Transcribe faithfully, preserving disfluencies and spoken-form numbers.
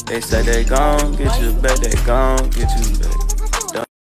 They say they gon' get you back, they gon' get you back.